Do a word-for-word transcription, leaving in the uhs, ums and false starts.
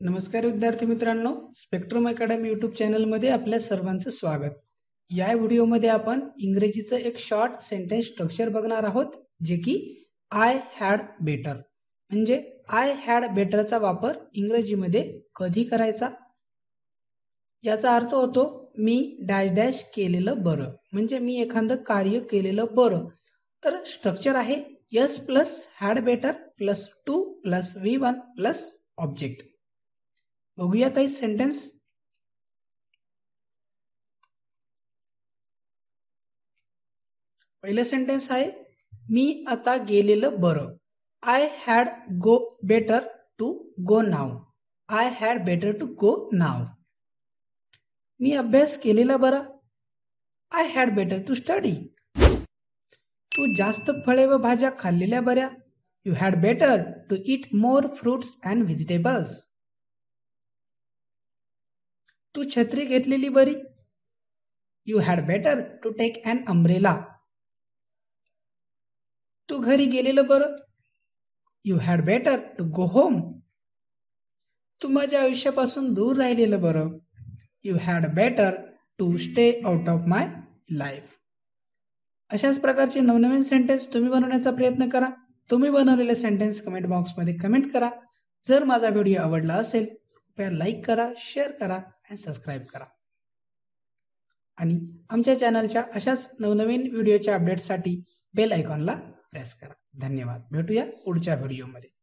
नमस्कार विद्यार्थी मित्रांनो, स्पेक्ट्रम अकॅडमी यूट्यूब चॅनलमध्ये आपल्या सर्वांचं स्वागत. या व्हिडिओमध्ये आपण इंग्रजीचं एक शॉर्ट सेंटेन्स स्ट्रक्चर बघणार आहोत, जे की आय हॅड बेटर म्हणजे आय हॅड बेटरचा वापर इंग्रजीमध्ये कधी करायचा. याचा अर्थ होतो मी डॅश डॅश केलेलं बरं, म्हणजे मी एखादं कार्य केलेलं बरं. तर स्ट्रक्चर आहे S plus had better plus to plus V one plus object. बघूया काही सेंटेन्स. पहिलं सेंटेन्स आहे मी आता गेलेलं बरं. I had go better to go now. I had better to go now. मी अभ्यास केलेला बरा. I had better to study. तू जास्त फळे व भाज्या खाल्लेल्या बऱ्या. You had better to eat more fruits and vegetables. तू छत्री घेतलेली बरी. You had better to take an umbrella. तू घरी गेलेलं बरं. You had better to go home. तू माझ्या आयुष्यापासून दूर राहिलेलं बरं. You had better to stay out of my life. अशाच प्रकारचे नवनवीन सेंटेन्स तुम्ही बनवण्याचा प्रयत्न करा. तुम्ही बनवलेले सेंटेन्स कमेंट बॉक्समध्ये कमेंट करा. जर माझा व्हिडिओ आवडला असेल कृपया लाईक करा, शेअर करा आणि सबस्क्राईब करा. आणि आमच्या चॅनलच्या अशाच नवनवीन व्हिडिओच्या अपडेट्ससाठी बेल आयकॉनला प्रेस करा. धन्यवाद. भेटूया पुढच्या व्हिडिओमध्ये.